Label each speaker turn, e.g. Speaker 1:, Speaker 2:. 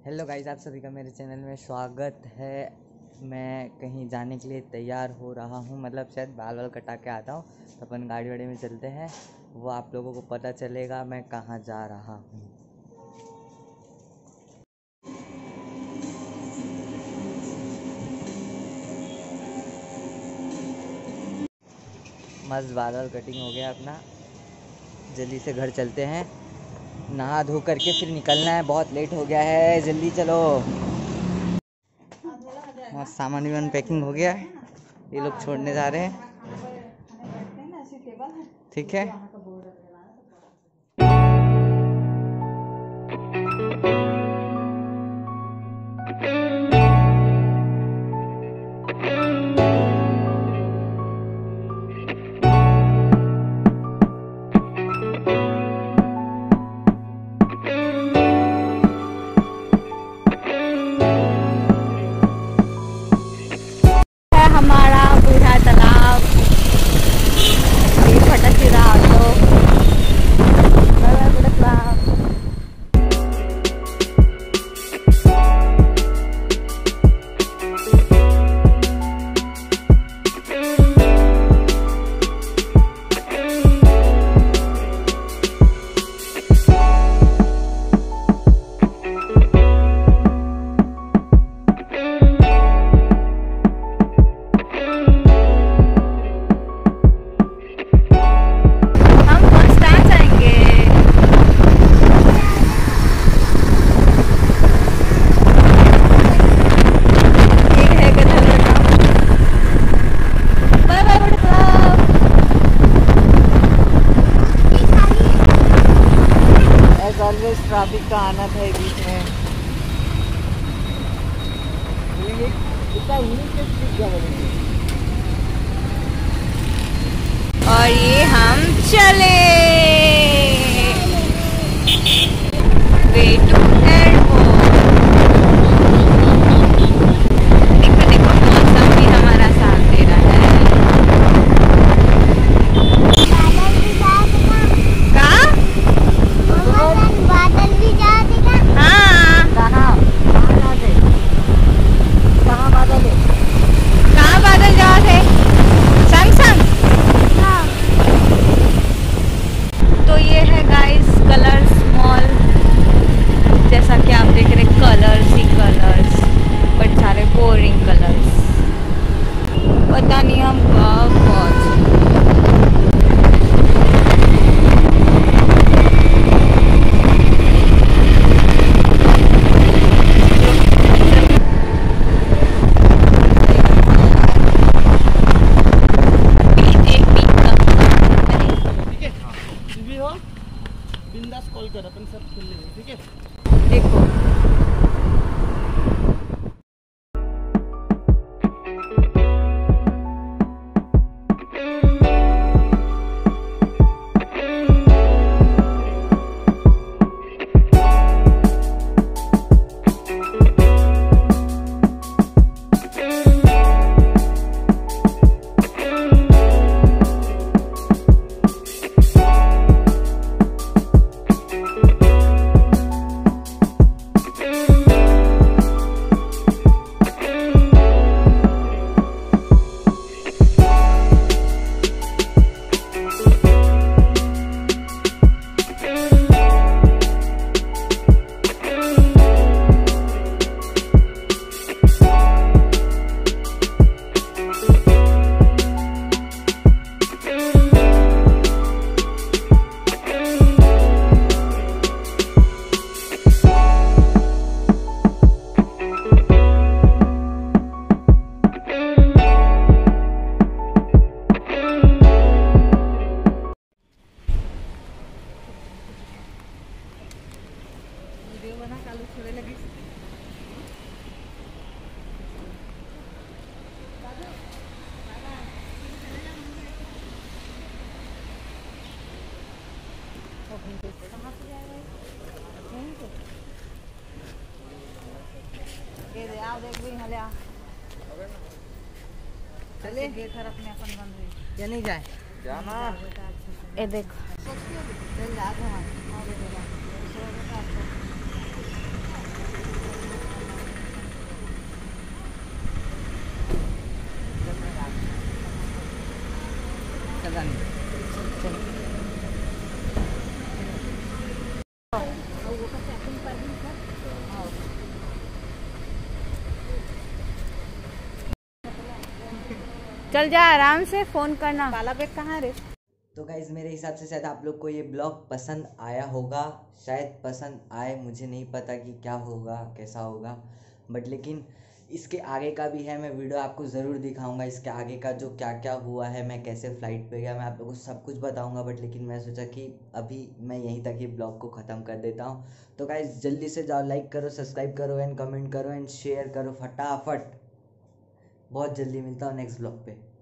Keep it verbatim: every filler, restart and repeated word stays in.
Speaker 1: Hello guys, आप सभी का मेरे चैनल में स्वागत है। मैं कहीं जाने के लिए तैयार हो रहा हूँ, मतलब शायद बाल वाल कटा के आता हूँ तो अपन गाड़ी वाड़ी में चलते हैं, वो आप लोगों को पता चलेगा मैं कहाँ जा रहा हूँ। मस्त बाल वाल कटिंग हो गया अपना, जल्दी से घर चलते हैं। नहा धो करके फिर निकलना है, बहुत लेट हो गया है, जल्दी चलो। मस्त सामान वामान पैकिंग हो गया है, ये लोग छोड़ने जा रहे हैं, ठीक है।
Speaker 2: हमारा बूढ़ा तालाब फटा चिरा तो
Speaker 1: ट्रैफिक का आना था बीच में।
Speaker 2: और ये हम चले वे टू एयरपोर्ट। देखो देखो मौसम भी हमारा साथ दे रहा है। बादल भी जा देगा। हाँ कहाँ कहाँ बादल है, कहाँ बादल जा रहे संग संग। हाँ। तो ये है गाइस कलर्स मॉल, जैसा कि आप देख रहे कलर्स ही कलर्स, बट सारे बोरिंग कलर्स। पता नहीं हम कब पहुंचे।
Speaker 1: बिंदास कॉल कर, अपन सब खेल लेंगे, ठीक है।
Speaker 2: देखो चले गेट अपने अपन बंद हुई
Speaker 1: या नहीं जाए जाना।
Speaker 2: ए देखो चल जाते हैं। चल जा आराम से, फोन करना। काला बैग कहाँ रे?
Speaker 1: तो गाइज मेरे हिसाब से शायद आप लोग को ये ब्लॉग पसंद आया होगा, शायद पसंद आए, मुझे नहीं पता कि क्या होगा कैसा होगा, बट लेकिन इसके आगे का भी है, मैं वीडियो आपको ज़रूर दिखाऊंगा। इसके आगे का जो क्या क्या हुआ है, मैं कैसे फ़्लाइट पे गया, मैं आप लोगों को सब कुछ बताऊंगा। बट लेकिन मैं सोचा कि अभी मैं यहीं तक ही ब्लॉग को ख़त्म कर देता हूँ। तो गाइज जल्दी से जाओ, लाइक करो, सब्सक्राइब करो एंड कमेंट करो एंड शेयर करो फटाफट। बहुत जल्दी मिलता हूँ नेक्स्ट ब्लॉग पे।